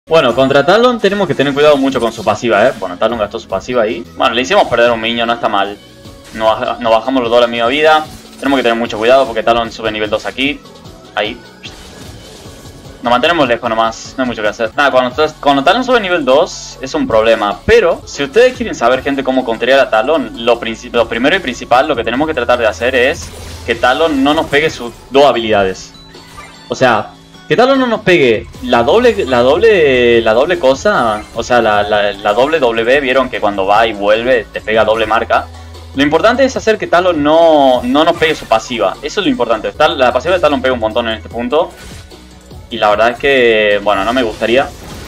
Bueno, contra Talon tenemos que tener cuidado mucho con su pasiva, Bueno, Talon gastó su pasiva ahí. Bueno, le hicimos perder un minion, no está mal. No bajamos los dos la misma vida. Tenemos que tener mucho cuidado porque Talon sube nivel 2 aquí. Ahí. Nos mantenemos lejos nomás, no hay mucho que hacer. Nada, cuando Talon sube nivel 2 es un problema. Pero, si ustedes quieren saber, gente, cómo contrear a Talon, lo primero y principal, lo que tenemos que tratar de hacer es que Talon no nos pegue sus dos habilidades. O sea, que Talon no nos pegue la doble cosa, o sea, la doble W, vieron que cuando va y vuelve te pega doble marca. Lo importante es hacer que Talon no nos pegue su pasiva, eso es lo importante. La pasiva de Talon pega un montón en este punto. Y la verdad es que, bueno, no me gustaría.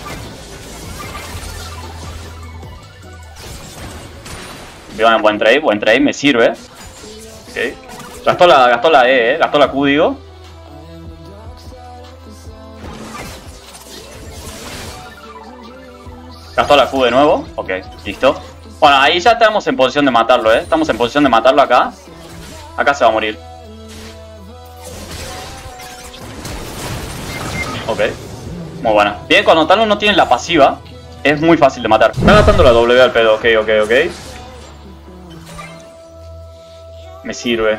Bien, buen trade, me sirve. Okay. Gastó la E, gastó la Q, digo. Gastó la Q de nuevo. Ok, listo. Bueno, ahí ya estamos en posición de matarlo, Estamos en posición de matarlo acá. Acá se va a morir. Ok. Muy buena. Bien, cuando Talon no tiene la pasiva, es muy fácil de matar. Está gastando la W al pedo. Ok. Me sirve.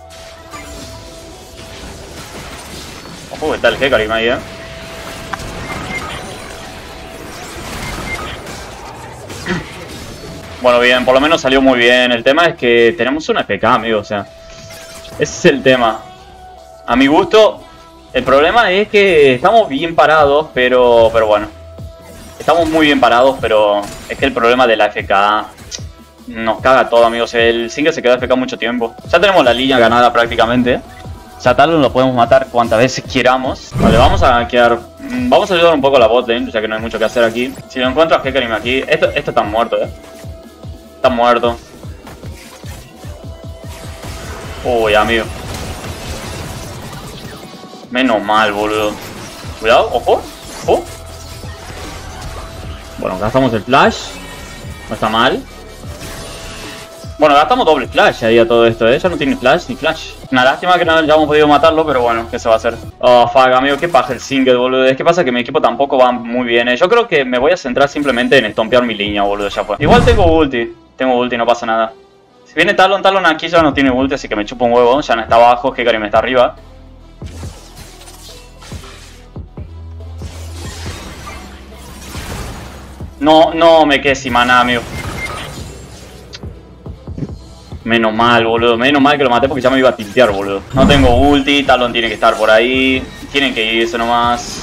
Ojo, está el Hecarim ahí, Bueno, bien, por lo menos salió muy bien. El tema es que tenemos una FK, amigo, o sea. Ese es el tema. A mi gusto, el problema es que estamos bien parados, pero bueno. Estamos muy bien parados, pero es que el problema de la FK nos caga todo, amigos. El single se queda FK mucho tiempo. Ya tenemos la línea ganada prácticamente. Ya Talon lo podemos matar cuantas veces queramos. Vale, vamos a ayudar un poco a la botlane, ya que no hay mucho que hacer aquí. Si lo encuentro a Hecarim aquí, esto está muerto, Está muerto. Uy, amigo. Menos mal, boludo. Cuidado, ojo. Ojo. Bueno, gastamos el flash. No está mal. Bueno, gastamos doble flash ahí a todo esto, Ya no tiene flash ni flash. Una lástima que no hayamos podido matarlo, pero bueno, ¿qué se va a hacer? Oh, fuck, amigo, qué paja el single, boludo. Es que pasa que mi equipo tampoco va muy bien, Yo creo que me voy a centrar simplemente en estompear mi línea, boludo, ya fue. Igual tengo ulti, no pasa nada. Si viene Talon aquí ya no tiene ulti, así que me chupa un huevo. Ya no está abajo, Hecarim está arriba. No me quedé sin maná, amigo. Menos mal, boludo. Menos mal que lo maté porque ya me iba a tiltear, boludo. No tengo ulti, Talon tiene que estar por ahí. Tienen que irse nomás.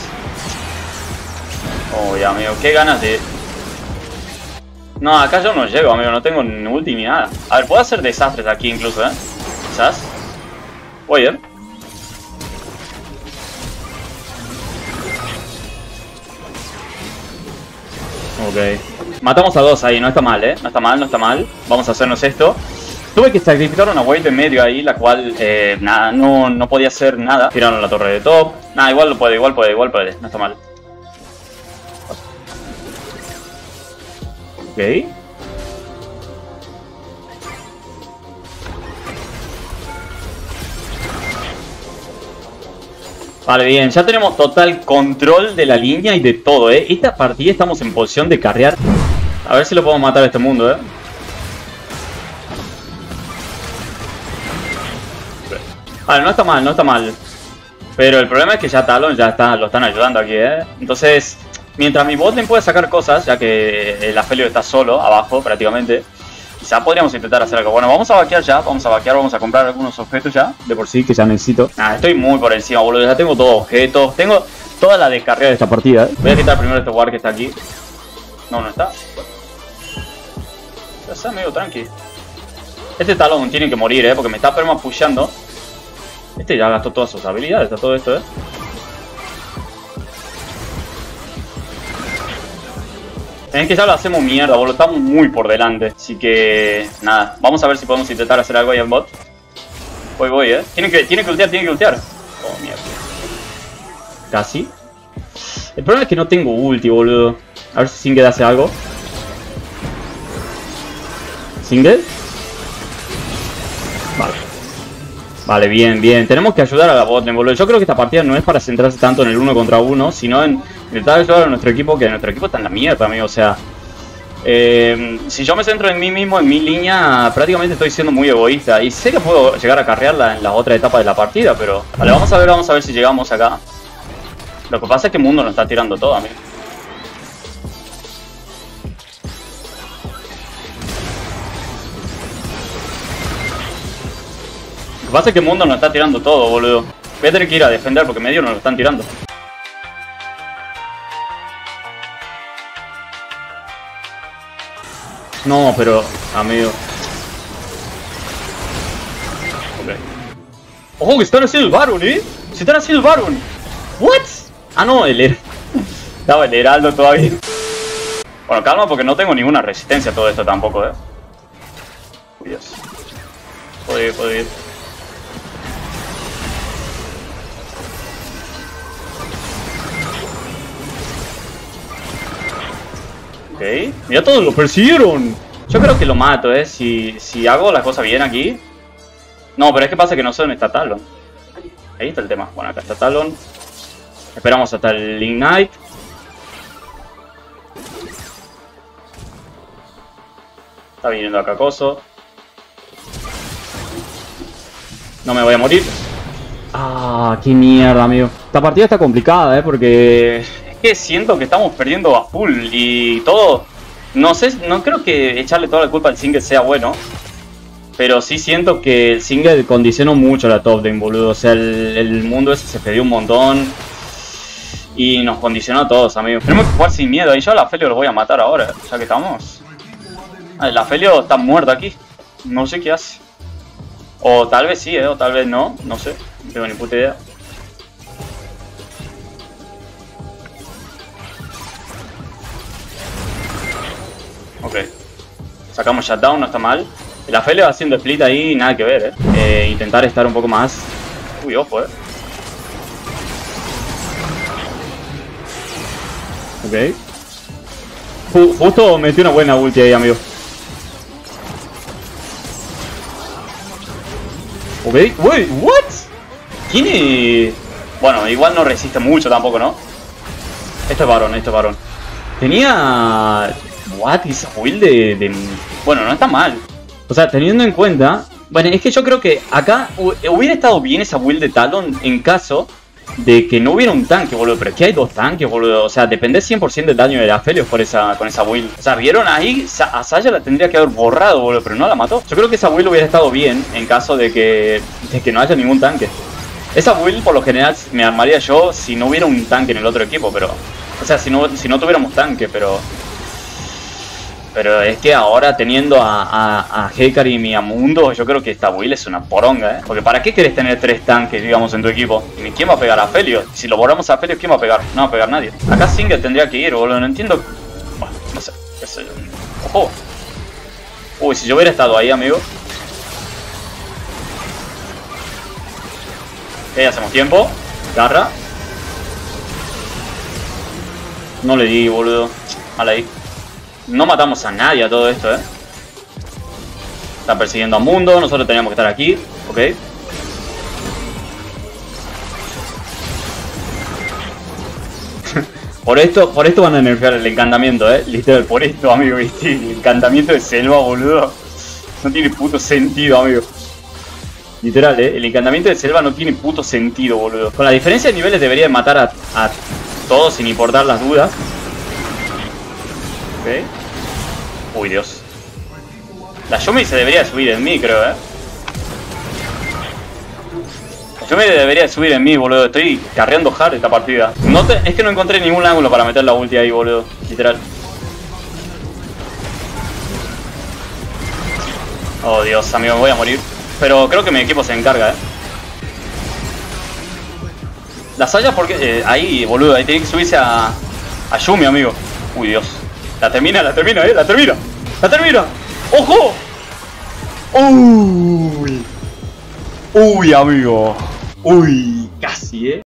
Uy, amigo, qué ganas de... No, acá yo no llego, amigo. No tengo ni ulti ni nada. A ver, puedo hacer desastres aquí incluso, Quizás. Voy, Ok. Matamos a dos ahí, no está mal, No está mal. Vamos a hacernos esto. Tuve que sacrificar una wave de medio ahí, la cual, nada, no podía hacer nada. Tiraron la torre de top. Nada, igual puede. No está mal. Ok. Vale, bien, ya tenemos total control de la línea y de todo, Esta partida estamos en posición de carrear. A ver si lo podemos matar a este mundo, Vale, no está mal. Pero el problema es que ya Talon lo están ayudando aquí, Entonces, mientras mi botlane puede sacar cosas, ya que el Aphelios está solo, abajo prácticamente, quizá podríamos intentar hacer algo. Bueno, vamos a vaquear ya, vamos a comprar algunos objetos ya, de por sí, que ya necesito. Estoy muy por encima, boludo, ya tengo todos objetos, tengo toda la descarga de esta partida, Voy a quitar primero este ward que está aquí. No está. Ya está medio tranqui. Este Talon tiene que morir, porque me está perma pushando. Este ya gastó todas sus habilidades, está todo esto, Es que ya lo hacemos mierda, boludo. Estamos muy por delante. Así que, nada. Vamos a ver si podemos intentar hacer algo ahí en bot. Voy, Tiene que ultear. Oh, mierda. Casi. El problema es que no tengo ulti, boludo. A ver si Single hace algo. ¿Single? Vale, bien. Tenemos que ayudar a la botlane, boludo. Yo creo que esta partida no es para centrarse tanto en el 1 contra 1, sino en Intentar ayudar a nuestro equipo, que nuestro equipo está en la mierda, amigo, o sea... si yo me centro en mí mismo, en mi línea, prácticamente estoy siendo muy egoísta. Y sé que puedo llegar a carrearla en la otra etapa de la partida, pero... Vale, vamos a ver si llegamos acá. Lo que pasa es que el mundo nos está tirando todo, amigo. Lo que pasa es que el mundo nos está tirando todo, boludo. Voy a tener que ir a defender porque medio nos lo están tirando. No, pero, amigo. Ok. Ojo, que están haciendo el Baron, ¿eh? Se están haciendo el Baron. ¿What? Ah, no, estaba el Heraldo todavía. Bueno, calma porque no tengo ninguna resistencia a todo esto tampoco, ¿eh? Uy, Dios. Puedo ir. Ok, mira, todos lo persiguieron. Yo creo que lo mato, si hago la cosa bien aquí. No, pero es que pasa que no sé dónde está Talon. Ahí está el tema. Bueno, acá está Talon. Esperamos hasta el Ignite. Está viniendo acá Coso. No me voy a morir. Ah, qué mierda, amigo. Esta partida está complicada, porque... que siento que estamos perdiendo a full y todo. No sé, no creo que echarle toda la culpa al Singed sea bueno. Pero sí siento que el Singed condicionó mucho la top lane, boludo. O sea, el mundo ese se perdió un montón. Y nos condicionó a todos, amigos. Tenemos que jugar sin miedo. Y yo a la Aphelios los voy a matar ahora, ya que estamos. La Aphelios está muerta aquí. No sé qué hace. O tal vez sí, o tal vez no. No sé, no tengo ni puta idea. Ok, sacamos shutdown, no está mal. El Aphelios haciendo split ahí, nada que ver, intentar estar un poco más. Uy, ojo, Ok. Justo metí una buena ulti ahí, amigo. Ok, wait, what? Tiene... Bueno, igual no resiste mucho tampoco, ¿no? Este es varón. Tenía... What? Esa build de... Bueno, no está mal. O sea, teniendo en cuenta... Bueno, es que yo creo que acá hubiera estado bien esa build de Talon en caso de que no hubiera un tanque, boludo. Pero es que hay dos tanques, boludo. O sea, depende 100% del daño de Aphelios con esa build. O sea, ¿vieron ahí? A Saya la tendría que haber borrado, boludo, pero no la mató. Yo creo que esa build hubiera estado bien en caso de que no haya ningún tanque. Esa build, por lo general, me armaría yo si no hubiera un tanque en el otro equipo, pero... O sea, si no tuviéramos tanque, pero es que ahora teniendo a Hecarim y a Mundo, yo creo que esta build es una poronga, Porque ¿para qué querés tener 3 tanques, digamos, en tu equipo? ¿Y quién va a pegar a Aphelios? Si lo borramos a Aphelios, ¿quién va a pegar? No va a pegar nadie. Acá Singed tendría que ir, boludo, no entiendo... Bueno, no sé, qué sé yo. ¡Ojo! Uy, si yo hubiera estado ahí, amigo. Ok, hacemos tiempo. Garra. No le di, boludo. Mal ahí. No matamos a nadie a todo esto, Están persiguiendo a Mundo. Nosotros teníamos que estar aquí. Ok. Por esto van a nerfear el encantamiento, Literal, por esto, amigo, ¿viste? El encantamiento de selva, boludo. No tiene puto sentido, amigo. Literal, el encantamiento de selva no tiene puto sentido, boludo. Con la diferencia de niveles debería matar a todos sin importar las dudas. Ok. Uy, Dios. La Yumi se debería subir en mí, creo, La Yumi debería subir en mí, boludo. Estoy carreando hard esta partida. Es que no encontré ningún ángulo para meter la ulti ahí, boludo. Literal. Oh, Dios, amigo, me voy a morir. Pero creo que mi equipo se encarga, La Saya, porque... ahí, boludo, ahí tiene que subirse a Yumi, amigo. Uy, Dios. La termina, la termina. ¡Ojo! Uy, amigo. Uy, casi,